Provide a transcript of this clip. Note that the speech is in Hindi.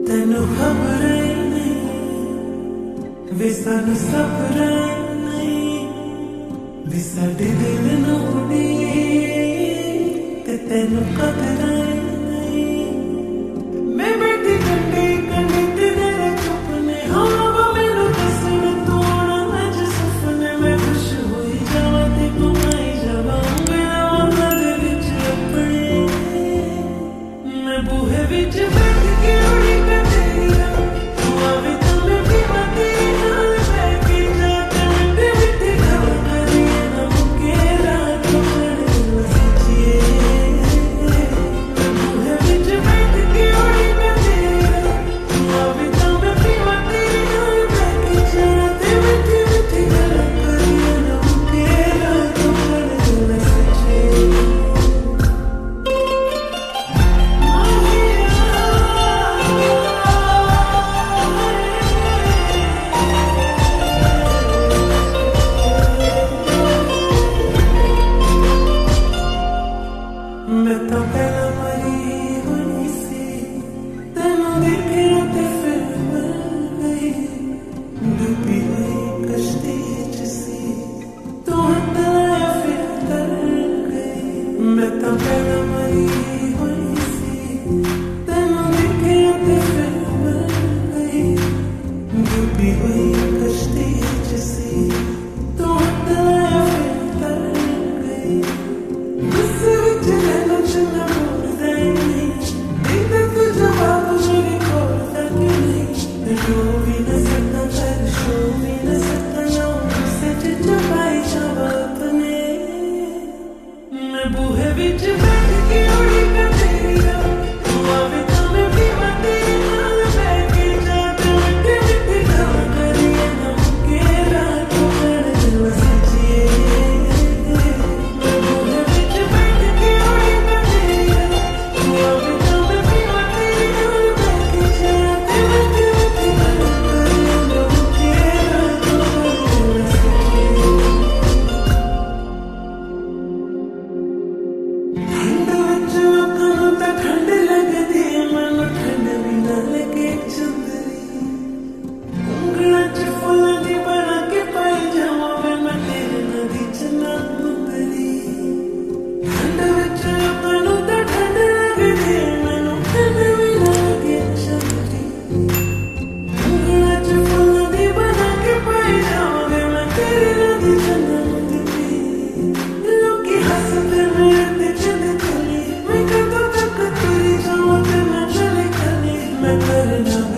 तेनू खबर नहीं वे सानू सबर नहीं वे साडे दिल नू उड़ी ते तेनू कदर नहीं मैं बैठी कंढे कंढे तेरे चुपने हाँ मैनू दसन तू आना अज सपने मैं खुश होई जावा ते घुमाई जावा उंगलां दे विच अपने मैं बूहे विच बैठ के उड़ी मैं तो पहला मरी हुई सी तेनू देखे ते फिर मर गई डूबी हुई कश्ती सी तू हाथ लाया फिर तर गई मैं तो पहला मरी हुई सी तेनू देखे ते फिर मर गई डूबी हुई कश्ती सी तू हाथ लाया फिर तर गई बूहे विच बैठ के उड़ी कर तेरी तू आवे तो मैं भी तेरे नाल बैठ के जाते मिट्टी मिट्टी गल करिए ना मुके रात कर दिल सचिए मैं बूहे विच बैठ के उड़ी कर तेरी तू आवे तो मैं भी तेरे नाल बैठ के जाते मिट्टी मिट्टी गल करिए ना मुके रात कर दिल सचिए ठंड लगदी मन ठंड भी ना लगे चंदरी उंगला च फुल दी बना के पाई जावा वे मैं तेरे नदी च ना मुंदरी ठंड विच मैनू तो ठंड लगदी मैनू ठंड भी ना लगे चंदरी उंगला च फुल दी बना के पाई जावा वे मैं तेरे नदी च ना मुंदरी लोकी हसदे मेरे ते चंद चली मैं कदों तक तेरी जाऊं ते मैं चले खली मैं करना